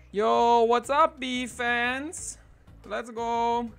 Yo, what's up, B fans? Let's go.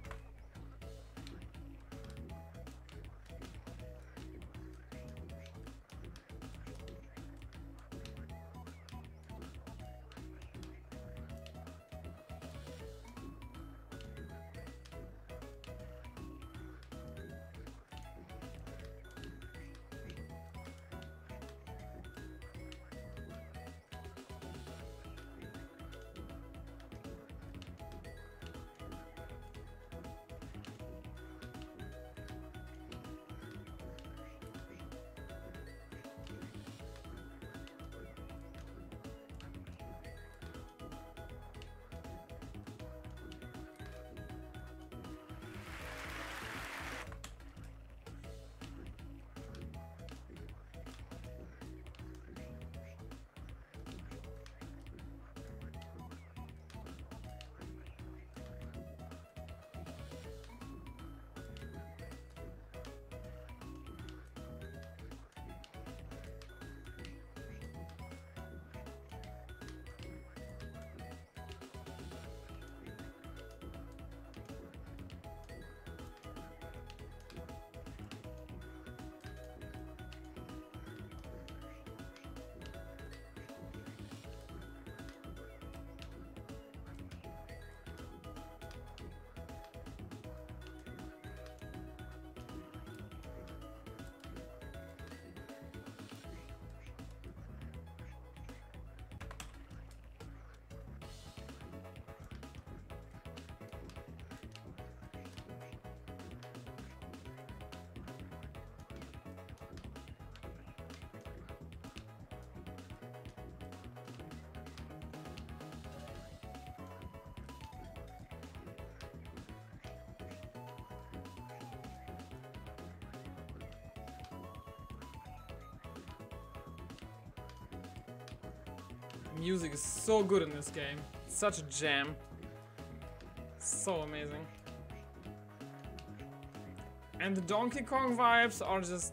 Music is so good in this game. It's such a jam. So amazing. And the Donkey Kong vibes are just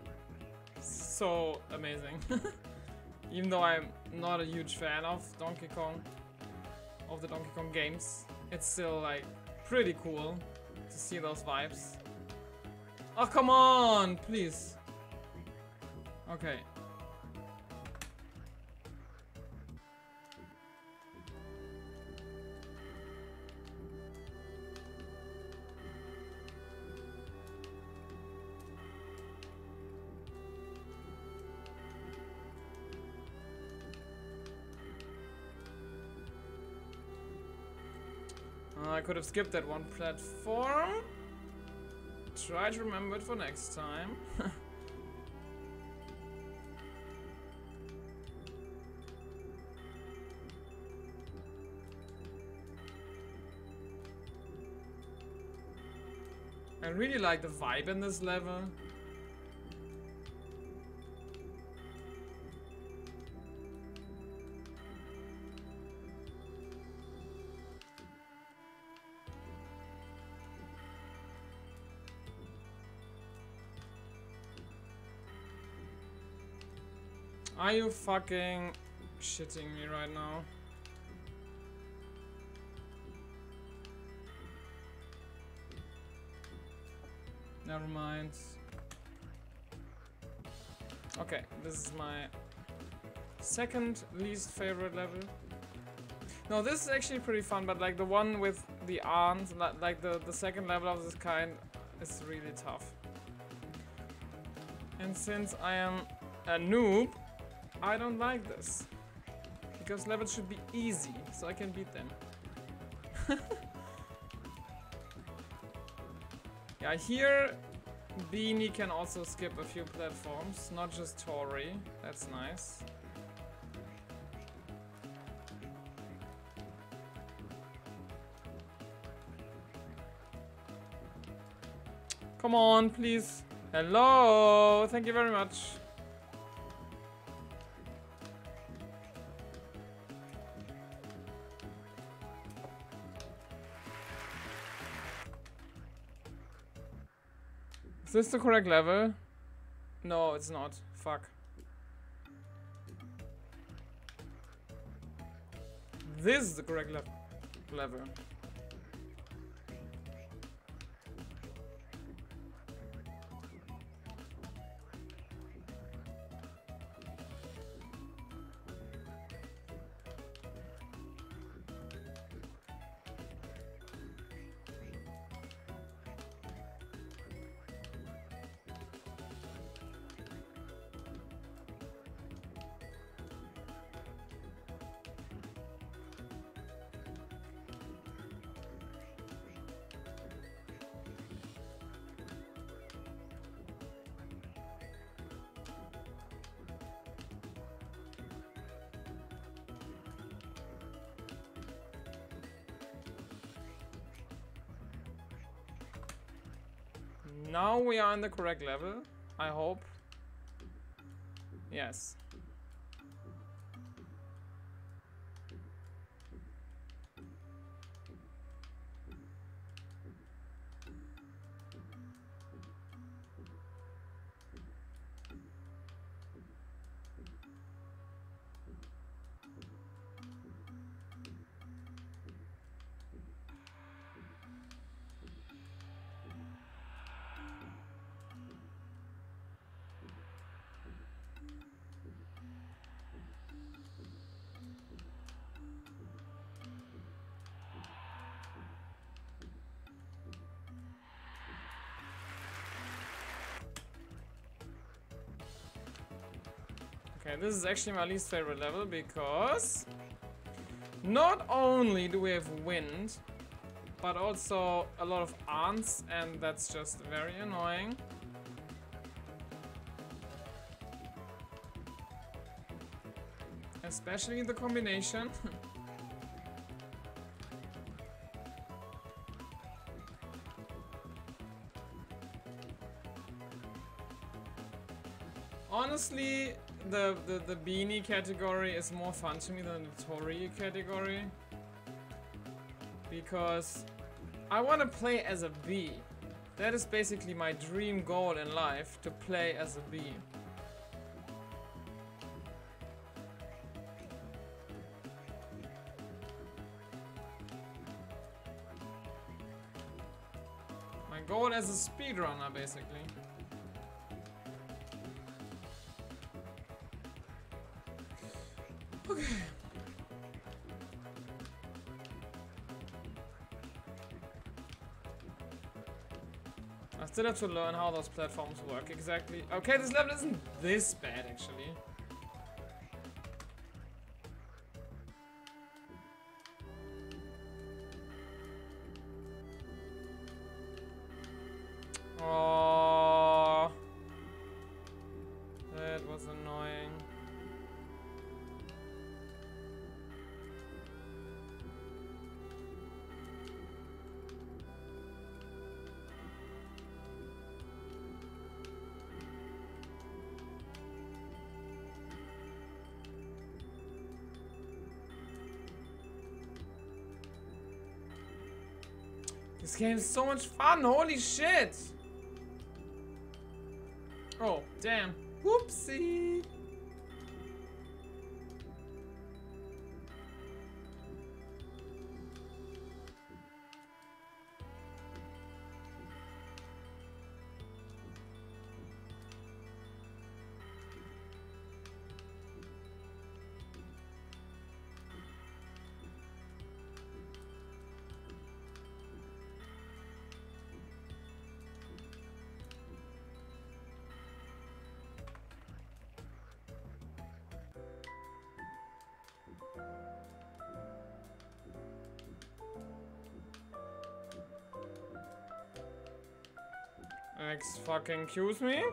so amazing. Even though I'm not a huge fan of Donkey Kong, of the Donkey Kong games, it's still like pretty cool to see those vibes. Oh, come on, please. Okay. I could have skipped that one platform. Try to remember it for next time. I really like the vibe in this level. Are you fucking shitting me right now? Never mind. Okay, this is my second least favorite level. No, this is actually pretty fun, but like the one with the arms, like the second level of this kind is really tough. And since I am a noob, I don't like this. Because levels should be easy, so I can beat them. Yeah, here Beeny can also skip a few platforms, not just Tori. That's nice. Come on, please. Hello, thank you very much. Is this the correct level? No, it's not. Fuck. This is the correct level. Now we are on the correct level, I hope. Yes. Okay, this is actually my least favorite level because not only do we have wind, but also a lot of ants, and that's just very annoying. Especially the combination. Honestly, the Beeny category is more fun to me than the Tori category. Because I want to play as a bee. That is basically my dream goal in life, to play as a bee. My goal as a speedrunner, basically. Okay. I still have to learn how those platforms work exactly. Okay, this level isn't this bad, actually. Oh, that was annoying. This game is so much fun, holy shit! Oh, damn. Whoopsie! Excuse me?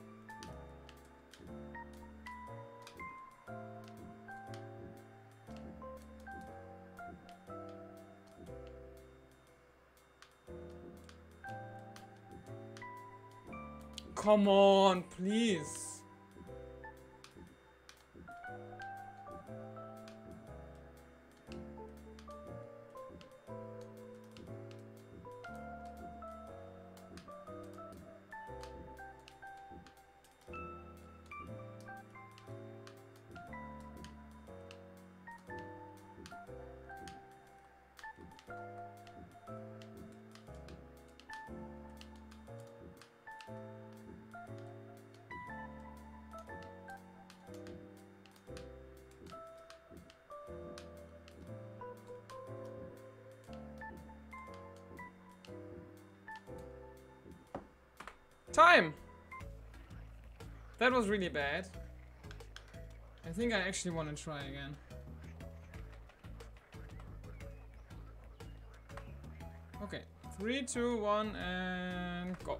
Come on, please. Time! That was really bad. I think I actually want to try again. Okay, 3, 2, 1, and go.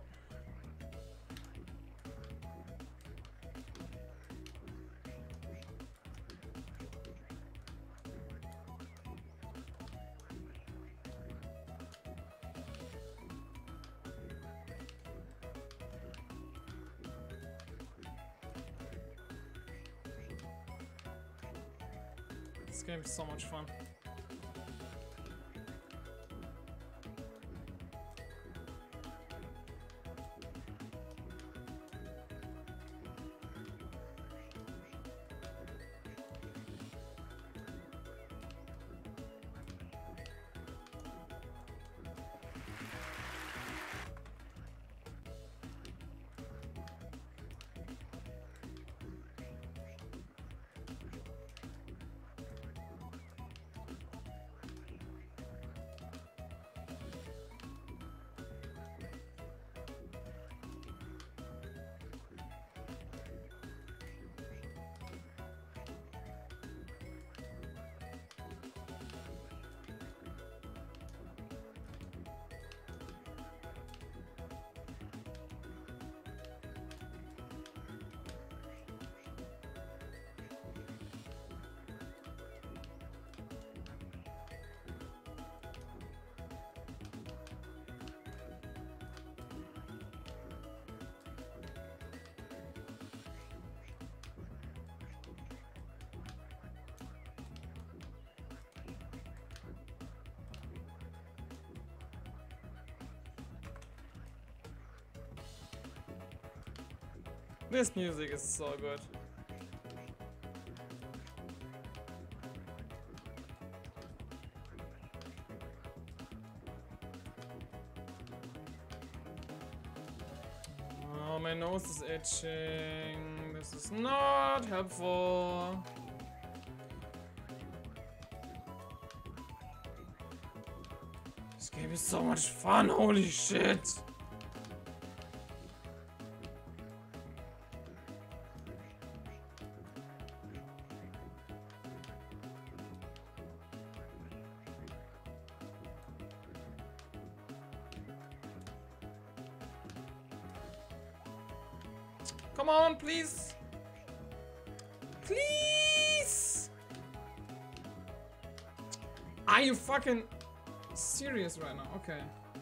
This game is so much fun. This music is so good. Oh, my nose is itching. This is not helpful. This game is so much fun, holy shit. Come on, please. Please. Are you fucking serious right now? Okay.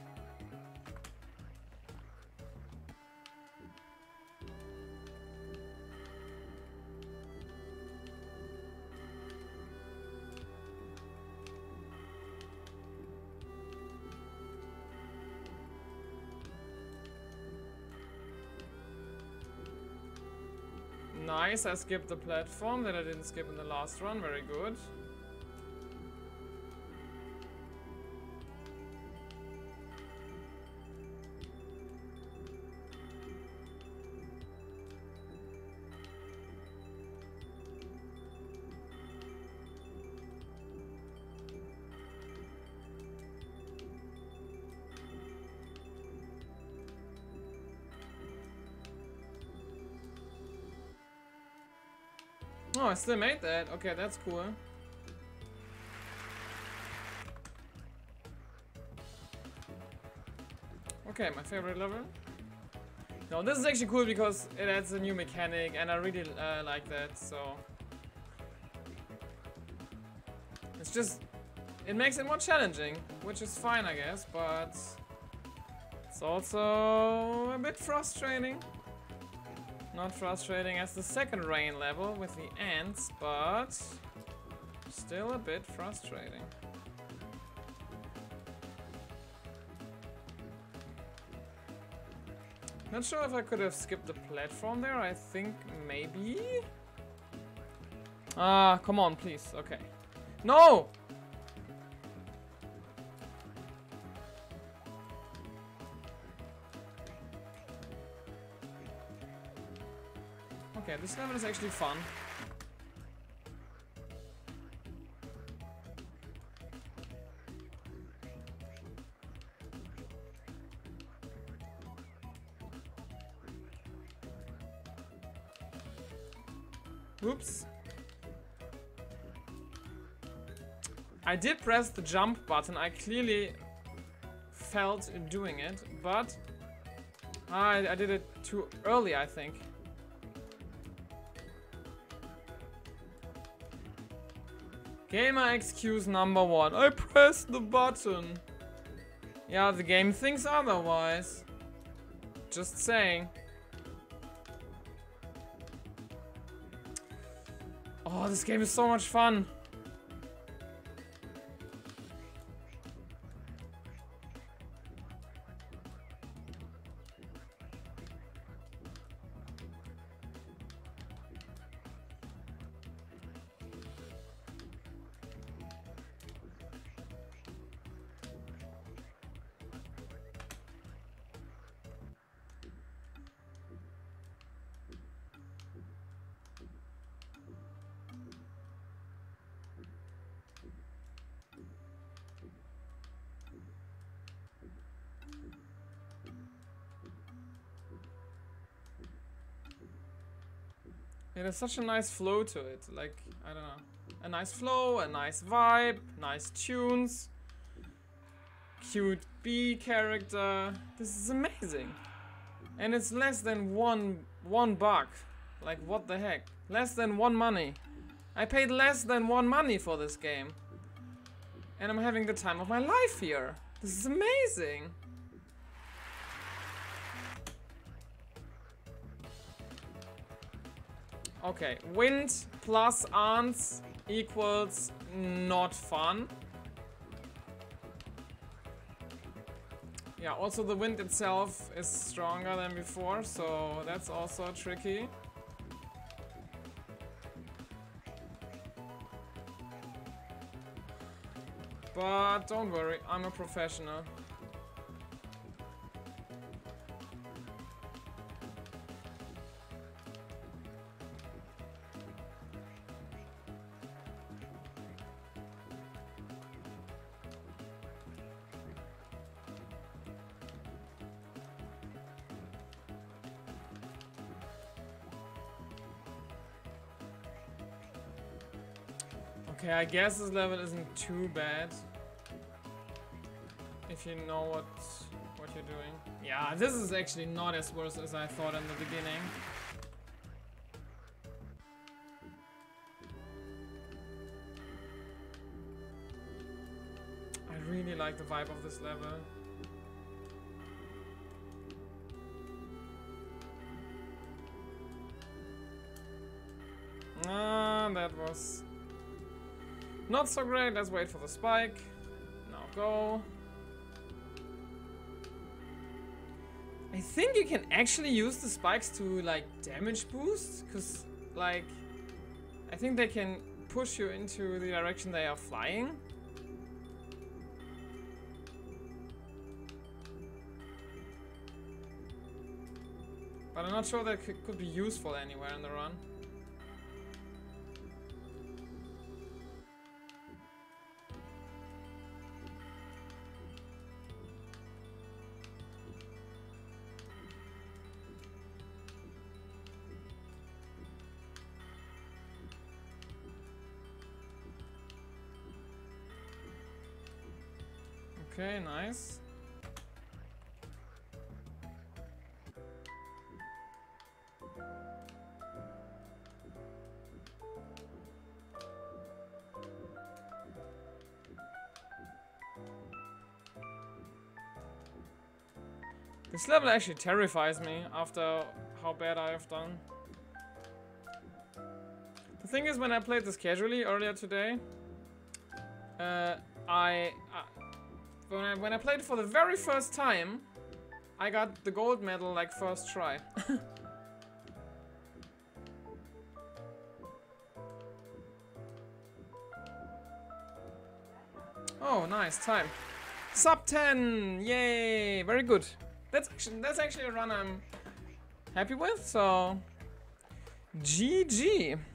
Nice, I skipped the platform that I didn't skip in the last run. Very good. Oh, I still made that. Okay, that's cool. Okay, my favorite level. No, this is actually cool because it adds a new mechanic and I really like that, so... It's just... It makes it more challenging, which is fine, I guess, but... It's also a bit frustrating. Not frustrating as the second rain level with the ants, but still a bit frustrating. Not sure if I could have skipped the platform there. I think maybe. Ah, come on, please. Okay. No! Okay, this level is actually fun. Oops. I did press the jump button. I clearly felt in doing it, but I did it too early, I think. Gamer excuse number 1. I pressed the button. Yeah, the game thinks otherwise. Just saying. Oh, this game is so much fun. It has such a nice flow to it, like, I don't know. A nice flow, a nice vibe, nice tunes. Cute bee character. This is amazing. And it's less than one buck. Like, what the heck? Less than 1 money. I paid less than 1 money for this game. And I'm having the time of my life here. This is amazing. Okay, wind plus ants equals not fun. Yeah, also the wind itself is stronger than before, so that's also tricky. But don't worry, I'm a professional. Okay, I guess this level isn't too bad. If you know what you're doing. Yeah, this is actually not as worse as I thought in the beginning. I really like the vibe of this level. That was not so great. Let's wait for the spike. Now go. I think you can actually use the spikes to like damage boost, because like I think they can push you into the direction they are flying. But I'm not sure that could be useful anywhere in the run. Okay, nice. This level actually terrifies me after how bad I have done. The thing is, when I played this casually earlier today, when I played it for the very first time, I got the gold medal like first try. Oh, nice time. Sub 10, yay! Very good. That's actually a run I'm happy with. So, GG.